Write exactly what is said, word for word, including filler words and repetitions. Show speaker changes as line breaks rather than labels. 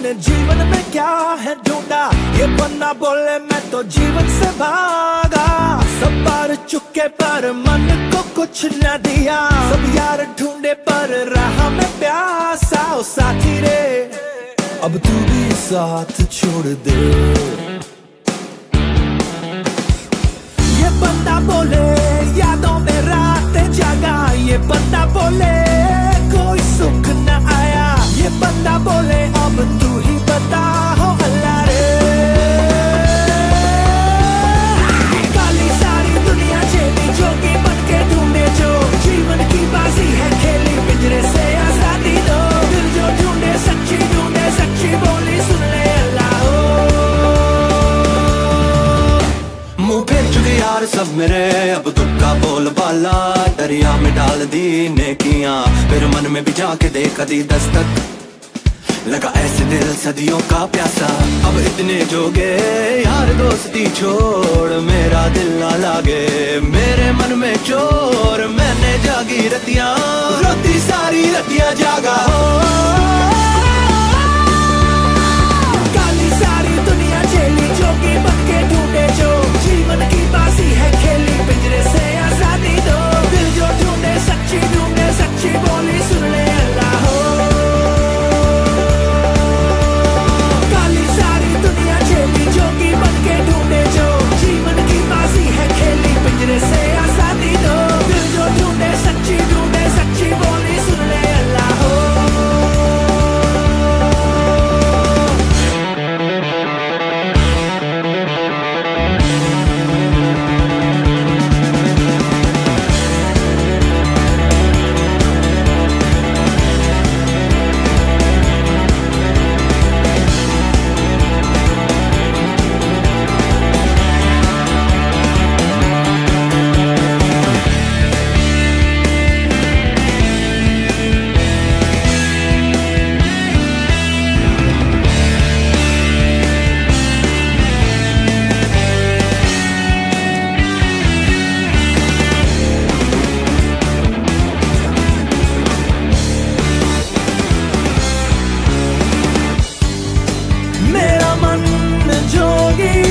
मैंने जीवन में क्या है ढूंढा, ये बंदा बोले मैं तो जीवन से भागा। सब बार चुके पर मन को कुछ न दिया, सब यार ढूंढे पर रहा मैं प्यासा। ओ साथी रे अब तू भी साथ छोड़ दे। ये बंदा बोले यादों में रात जागा, ये बंदा बोले कोई सुख न आया, ये बंदा बोले अब तू ही बता हो अल्लाह रे। काली सारी दुनिया चेली जोगी बन के ढूंढे जो, जीवन की बाजी है खेली पिंजरे से आजादी दो। दिल जो ढूंढे सच्ची ढूंढे सच्ची बोली सुन ले अल्लाह हो।
मुंह फेर चुके यार सब मेरे, अब दुख का बोल बाला दरिया में डाल दी नेकियां। फिर मन में भी जाके देखा दी दस्तक, लगा ऐसे दिल सदियों का प्यासा। अब इतने जोगे यार दोस्ती छोड़, मेरा दिल ना लागे मेरे मन में चोर। मैंने जागी रतियां रोती सारी रतियां जागा हो।
काली सारी दुनिया चेली जोगी बन के ढूंढे जो, जीवन की बाजी है खेली पिंजरे से आजादी दो। दिल जो ढूंढे सच्ची ढूंढे सच्ची बोली सुन ले अल्लाह हो। काली सारी दुनिया चेली जोगी बन के ढूंढे जो, जीवन की बाजी है खेली पिंजरे से आजादी दो। दिल जो ढूंढे सच्ची ढूंढे सच्ची बोली सुन ले अल्लाह हो। मेरा मन जोगी